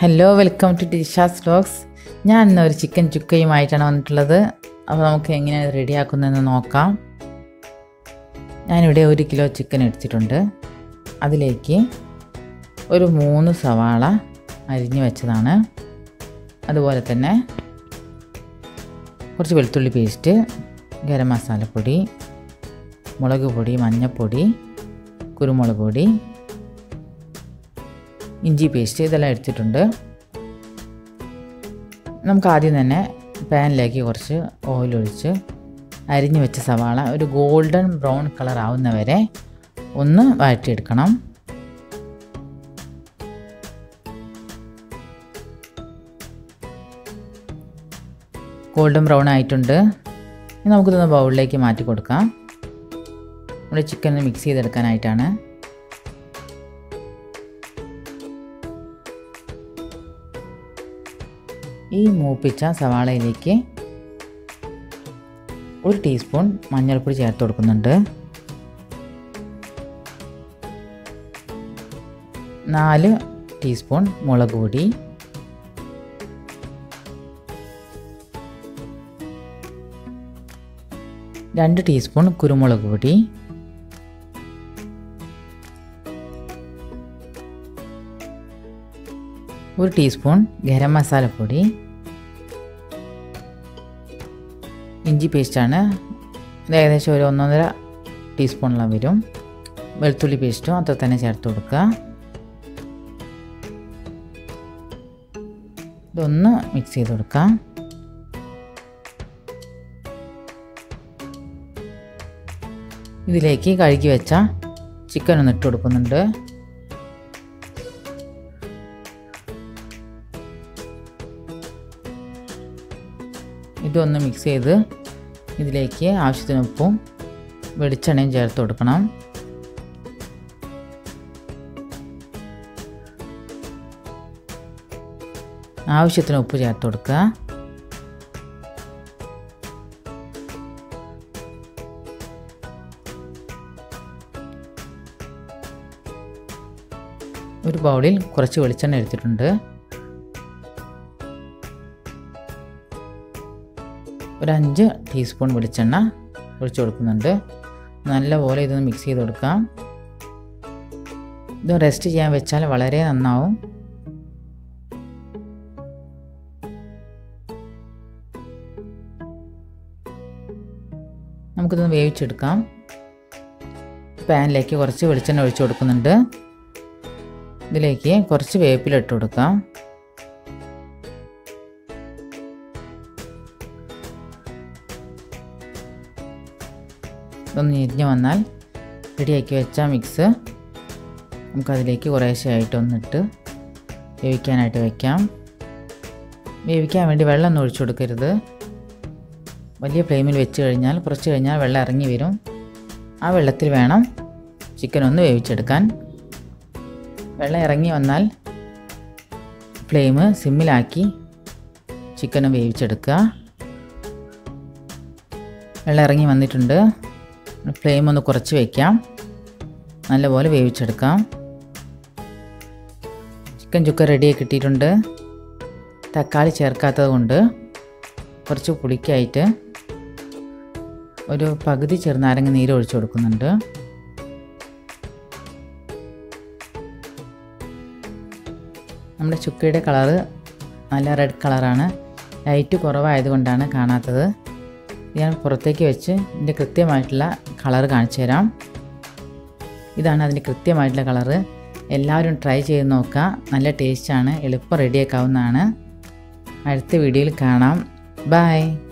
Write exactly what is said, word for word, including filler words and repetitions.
Hello, welcome to Disha's vlogs. ഞാൻ ഇന്നൊരു chicken ചുക്കയുമായിട്ടാണ് വന്നിട്ടുള്ളത്. അപ്പോൾ നമുക്ക് എങ്ങനെയാണ് റെഡിയാക്കുന്നതെന്ന് നോക്കാം. ഞാനിവിടെ ഒരു കിലോ ചിക്കൻ എടുത്തിട്ടുണ്ട്. അതിലേക്ക് ഒരു മൂന്ന് സവാള അരിഞ്ഞു വെച്ചതാണ്. അതുപോലെ തന്നെ കുറച്ച് വെളുത്തുള്ളി പേസ്റ്റ്, ഗരം മസാലപ്പൊടി, മുളക് പൊടി, മഞ്ഞൾപ്പൊടി, കുരുമുളക് പൊടി, ഇഞ്ചി പേസ്റ്റ് ഇതെല്ലാം എടുത്തിട്ടുണ്ട്. നമുക്ക് ആദ്യം തന്നെ പാനിലേക്ക് കുറച്ച് ഓയിൽ ഒഴിച്ച് അരിഞ്ഞു വെച്ച സവാള ഒരു ഗോൾഡൻ ബ്രൗൺ കളർ ആവുന്നവരെ ഒന്ന് വഴറ്റിയെടുക്കണം. ഗോൾഡൻ ബ്രൗൺ ആയിട്ടുണ്ട്. ഇനി നമുക്കിതൊന്ന് ബൗളിലേക്ക് മാറ്റി കൊടുക്കാം. നമ്മുടെ ചിക്കൻ മിക്സ് ചെയ്തെടുക്കാനായിട്ടാണ്. ഈ മൂപ്പിച്ച സവാളയിലേക്ക് ഒരു ടീസ്പൂൺ മഞ്ഞൾപ്പൊടി ചേർത്ത് കൊടുക്കുന്നുണ്ട്. നാല് ടീസ്പൂൺ മുളക് പൊടി, രണ്ട് ടീസ്പൂൺ കുരുമുളക് പൊടി, ഒരു ടീസ്പൂൺ ഗരം മസാലപ്പൊടി, ഇഞ്ചി പേസ്റ്റാണ്, ഇത് ഏകദേശം ഒരു ഒന്നൊന്നര ടീസ്പൂണോളം വരും. വെളുത്തുള്ളി പേസ്റ്റും അത്ര തന്നെ ചേർത്ത് കൊടുക്കുക. ഇതൊന്ന് മിക്സ് ചെയ്ത് കൊടുക്കാം. ഇതിലേക്ക് കഴുകി വെച്ച ചിക്കൻ ഒന്ന് ഇട്ട് കൊടുക്കുന്നുണ്ട്. ഇതൊന്ന് മിക്സ് ചെയ്ത് ഇതിലേക്ക് ആവശ്യത്തിന് ഉപ്പും വെളിച്ചെണ്ണയും ചേർത്ത് കൊടുക്കണം. ആവശ്യത്തിന് ഉപ്പ് ചേർത്ത് കൊടുക്കുക. ഒരു ബൗളിൽ കുറച്ച് വെളിച്ചെണ്ണ എടുത്തിട്ടുണ്ട്. ഒരു അഞ്ച് ടീസ്പൂൺ വെളിച്ചെണ്ണ ഒഴിച്ച് കൊടുക്കുന്നുണ്ട്. നല്ലപോലെ ഇതൊന്ന് മിക്സ് ചെയ്ത് കൊടുക്കാം. ഇത് റെസ്റ്റ് ചെയ്യാൻ വെച്ചാൽ വളരെ നന്നാവും. നമുക്കിതൊന്ന് വേവിച്ചെടുക്കാം. പാനിലേക്ക് കുറച്ച് വെളിച്ചെണ്ണ ഒഴിച്ച് കൊടുക്കുന്നുണ്ട്. ഇതിലേക്ക് കുറച്ച് വേപ്പില ഇട്ട് കൊടുക്കാം. ഇതൊന്ന് ഞെരിഞ്ഞ് വന്നാൽ റെഡിയാക്കി വെച്ച മിക്സ് നമുക്കതിലേക്ക് കുറേശ്ശെയായിട്ടൊന്നിട്ട് വേവിക്കാനായിട്ട് വയ്ക്കാം. വേവിക്കാൻ വേണ്ടി വെള്ളം ഒന്നും ഒഴിച്ചു കൊടുക്കരുത്. വലിയ ഫ്ലെയിമിൽ വെച്ച് കഴിഞ്ഞാൽ കുറച്ച് കഴിഞ്ഞാൽ വെള്ളം ഇറങ്ങി വരും. ആ വെള്ളത്തിൽ വേണം ചിക്കൻ ഒന്ന് വേവിച്ചെടുക്കാൻ. വെള്ളം ഇറങ്ങി വന്നാൽ ഫ്ലെയിം സിമ്മിലാക്കി ചിക്കനും വേവിച്ചെടുക്കുക. വെള്ളം ഇറങ്ങി വന്നിട്ടുണ്ട്. ഫ്ലെയിം ഒന്ന് കുറച്ച് വയ്ക്കാം. നല്ലപോലെ വേവിച്ചെടുക്കാം. ചിക്കൻ ചുക്ക റെഡിയായി കിട്ടിയിട്ടുണ്ട്. തക്കാളി ചേർക്കാത്തത് കൊണ്ട് കുറച്ച് പുളിക്കായിട്ട് ഒരു പകുതി ചെറുനാരങ്ങ നീര് ഒഴിച്ചു കൊടുക്കുന്നുണ്ട്. നമ്മുടെ ചുക്കയുടെ കളറ് നല്ല റെഡ് കളറാണ്. ലൈറ്റ് കുറവായതുകൊണ്ടാണ് കാണാത്തത്. ഞാൻ പുറത്തേക്ക് വെച്ച് ഇതിൻ്റെ കൃത്യമായിട്ടുള്ള കളറ് കാണിച്ചു തരാം. ഇതാണ് അതിൻ്റെ കൃത്യമായിട്ടുള്ള കളറ്. എല്ലാവരും ട്രൈ ചെയ്ത് നോക്കുക. നല്ല ടേസ്റ്റാണ്. എളുപ്പം റെഡിയാക്കാവുന്നതാണ്. അടുത്ത വീഡിയോയിൽ കാണാം. ബൈ.